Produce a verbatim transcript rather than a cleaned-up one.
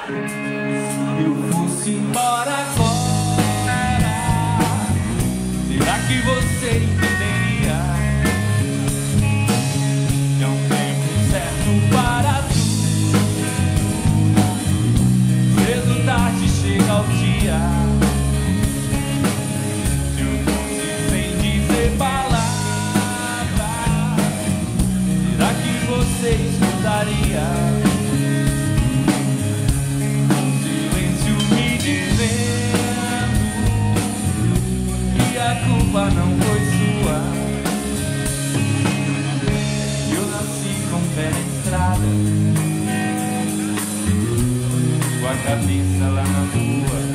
Se eu fosse embora agora, será que você entenderia? É um tempo certo para tudo, cedo ou tarde chega o dia. Se eu fosse sem dizer palavras, será que você escutaria? A culpa não foi sua. Eu nasci com o pé na estrada, com a cabeça lá na rua.